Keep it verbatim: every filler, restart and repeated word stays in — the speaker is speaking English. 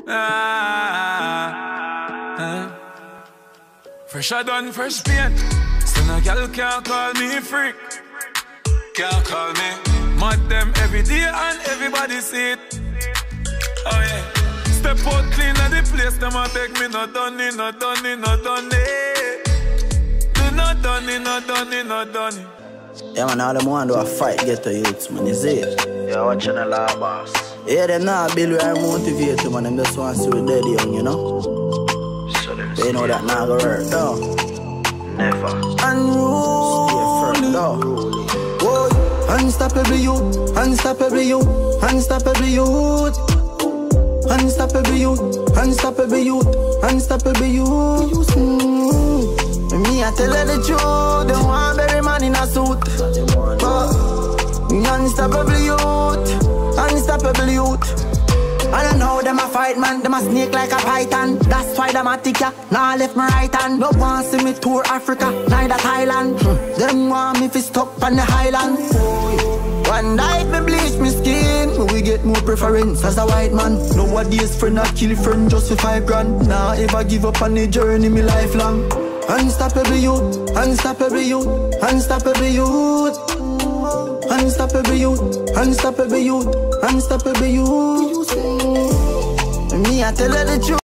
Ah, uh. Fresh done, fresh paint. So no girl can't call me freak. Can't call me. Mad them every day and everybody see it. Oh yeah. Step out clean at the place. Them a beg me not done it, not done it, not done it. Do not done it, not done it, not done it. Yeah man, all them want do a fight get to youths, man, you see it? Yeah, watching the law, boss. Yeah, them not build where I motivate you, man, them just want to see we dead young, you know? So they know that not gonna hurt, though. Never. Unruly, though. Boy, unstoppable youth, unstoppable youth, unstoppable youth. Unstoppable youth, unstoppable youth, unstoppable youth. Mm. Me, I tell her the truth, don't want every man in a suit. But unstoppable youth, unstoppable youth. I don't know, them a fight man, them a snake like a python. That's why them a tick ya, now I left my right hand. No one see me tour Africa, neither Thailand. hmm. Them want me fi stuck on the highland. One night me bleach me skin, we get more preference as a white man. Nowadays friend a kill friend just for five grand. Nah ever give up on the journey me lifelong. Unstoppable youth, unstoppable youth, unstoppable youth. Unstoppable youth, unstoppable youth, unstoppable youth. Me I tell her the truth.